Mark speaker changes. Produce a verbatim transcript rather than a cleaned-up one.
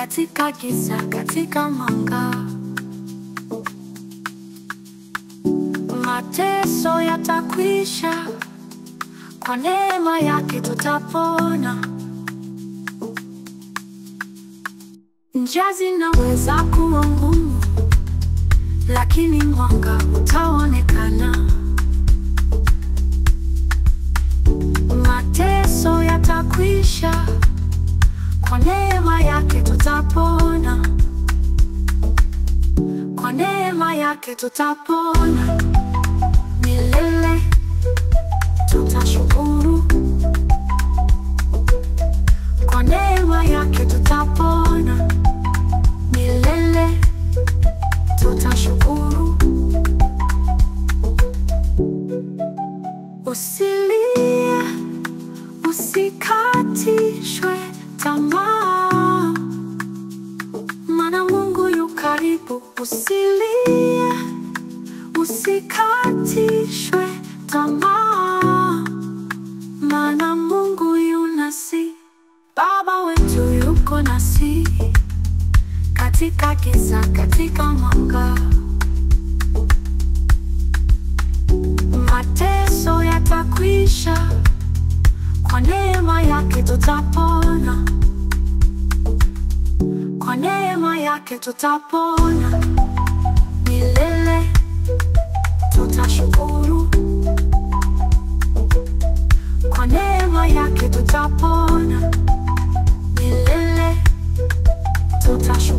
Speaker 1: katika giza, katika mwanga. Mateso yatakwisha, kwa neema yake tutapona. Njia zinaweza kuwa ngumu, lakini mwanga utaonekana. Mateso yatakwisha, kwa neema yake tutapona. Kwa neema yake tutapona. Milele tutashukuru. Kwa neema yake tutapona. Milele tutashukuru. Usilie, usikatishwe tamaa, maana Mungu yu karibu. Usilie, usikatishwe tamaa, maana Mungu yu nasi. Baba wetu yuko nasi, katika giza, katika mwanga. Mateso yatakwisha, kwa neema yake tutapona. Kwa neema yake tutapona. Milele tutashukuru. Kwa neema yake tutapona. Milele tutashukuru.